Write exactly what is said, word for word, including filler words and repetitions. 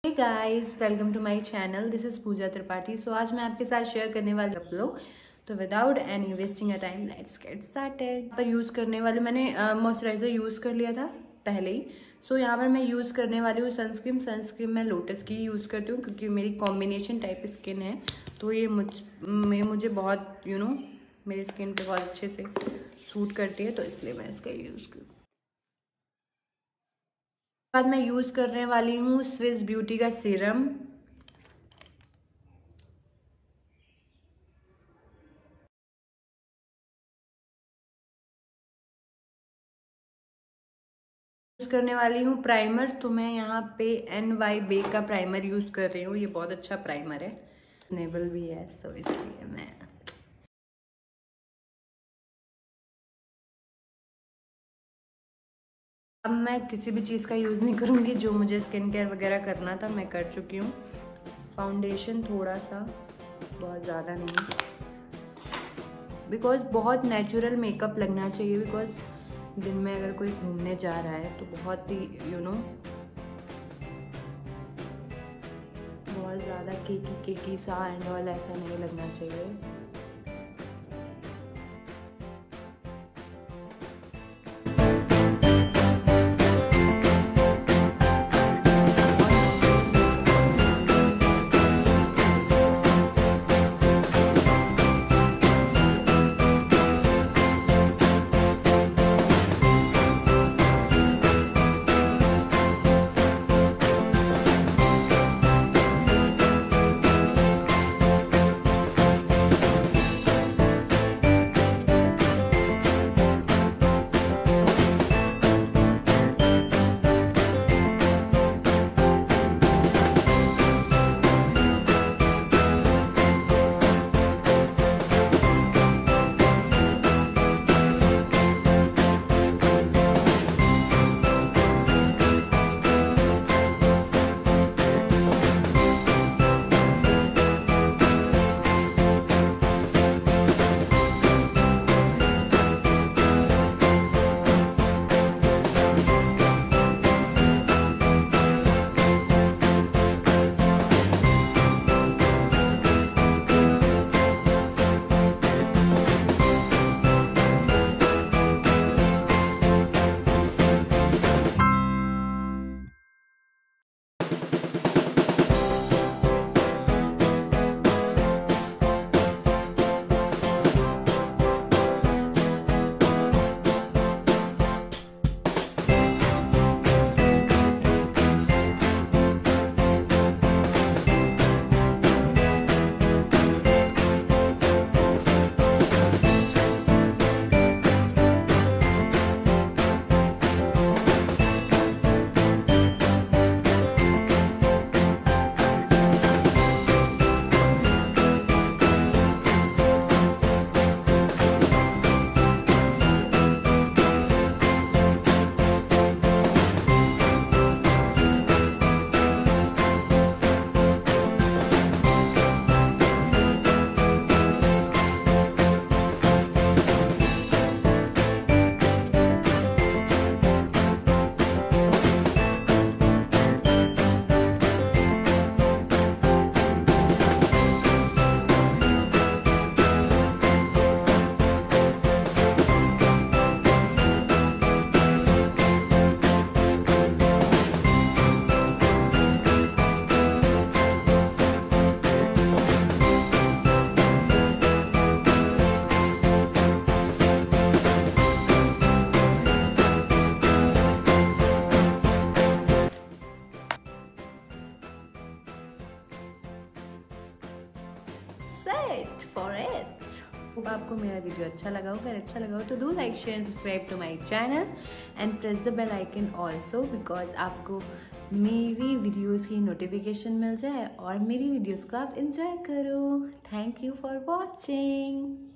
Hey guys, welcome to my channel. This is Pooja Tripathi. So आज मैं आपके साथ शेयर करने वाली आप लोग, तो without any wasting a time let's get started. पर यूज़ करने वाले मैंने मॉइस्चराइज़र यूज़ कर लिया था पहले ही। सो so, यहाँ पर मैं यूज़ करने वाली हूँ सनस्क्रीन। सनस्क्रीन मैं लोटस की यूज़ करती हूँ क्योंकि मेरी कॉम्बिनेशन टाइप स्किन है, तो ये मुझ में मुझे बहुत यू you नो know, मेरी स्किन पे बहुत अच्छे से सूट करती है, तो इसलिए मैं इसका यूज़ करती हूँ। बाद मैं यूज़ करने वाली हूँ स्विस ब्यूटी का सीरम। यूज़ करने वाली हूँ प्राइमर। तो मैं यहाँ पे एन वाई बे का प्राइमर यूज़ कर रही हूँ। ये बहुत अच्छा प्राइमर है, नेबल भी है, सो इसलिए मैं अब मैं किसी भी चीज़ का यूज़ नहीं करूँगी। जो मुझे स्किन केयर वगैरह करना था मैं कर चुकी हूँ। फाउंडेशन थोड़ा सा, बहुत ज़्यादा नहीं, बिकॉज बहुत नेचुरल मेकअप लगना चाहिए। बिकॉज दिन में अगर कोई घूमने जा रहा है तो बहुत ही यू नो बहुत ज़्यादा केकी केकी सा एंड ऑल ऐसा नहीं लगना चाहिए। Set for it. होप आपको मेरा वीडियो अच्छा लगा हो। अगर अच्छा लगा हो तो do like share subscribe to my channel and press the bell icon also, because आपको मेरी वीडियोस की नोटिफिकेशन मिल जाए और मेरी वीडियोस को आप एंजॉय करो। Thank you for watching.